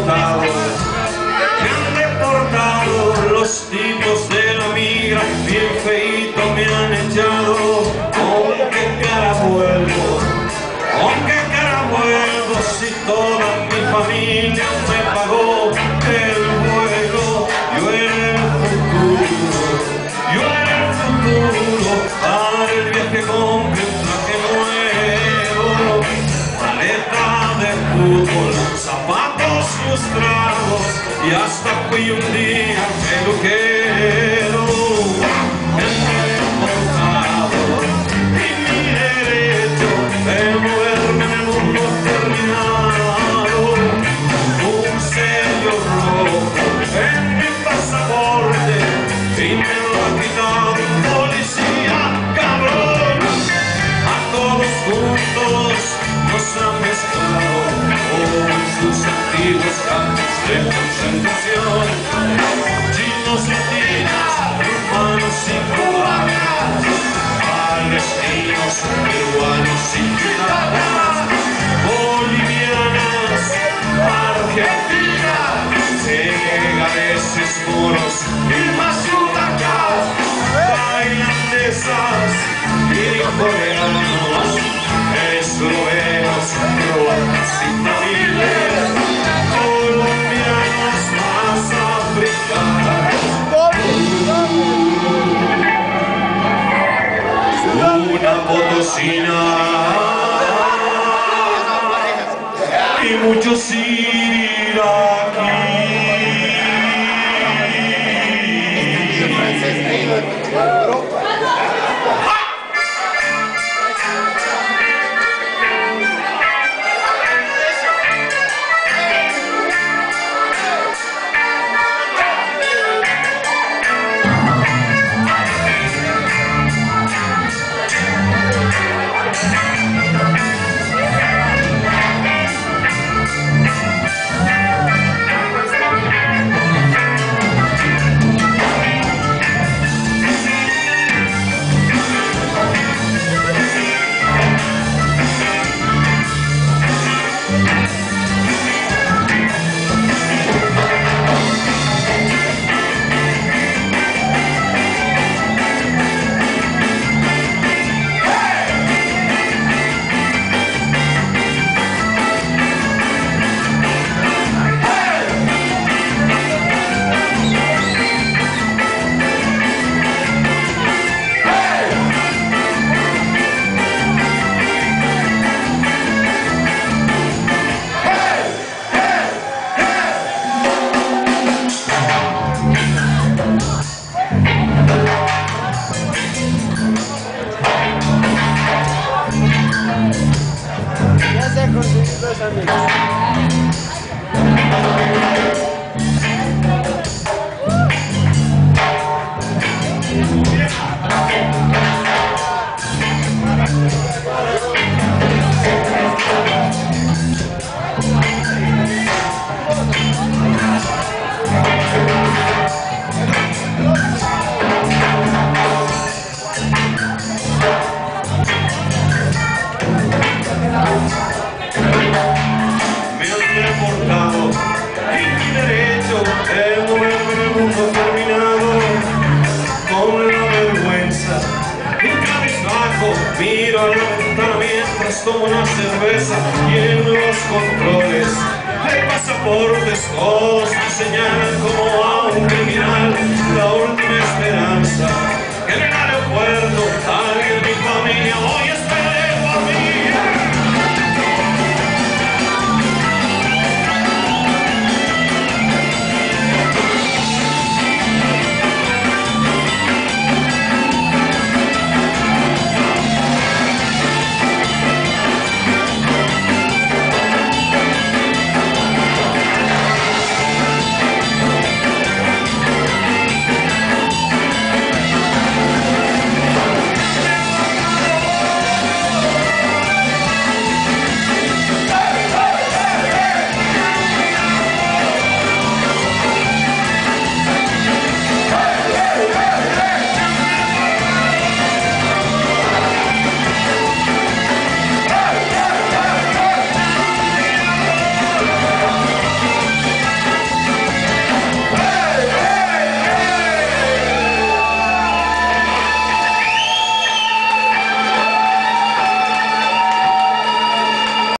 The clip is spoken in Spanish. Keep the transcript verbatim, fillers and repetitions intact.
deportado, me han deportado los tipos de la migra, bien feíto me han echado. ¿Con qué cara vuelvo? ¿Con qué cara vuelvo si toda mi familia me pagó el vuelo? Yo era el futuro, yo era el futuro, para el viaje compré un traje nuevo, maleta de fútbol, zapatos lustrados y hasta fui un día peluquero. Me he deportado y mi derecho de moverme en el mundo terminado. Un sello rojo en mi pasaporte y me lo ha quitado un policía cabrón. A todos juntos nos han mezclado con sus antiguos campos de concentración. Chinos, latinos, rumanos y cubanos, palestinos, peruanos y cubanas, bolivianas, argentinas, senegaleses, moros y mazutacas, tailandesas y coreanos, eslovenos, croatas y tamiles, colombianos más africanos. Una potosina y muchos iraquíes. Miro a la ventana mientras tomo una cerveza y en los controles de pasaportes todos me señalan como a un criminal, la última esperanza que en el aeropuerto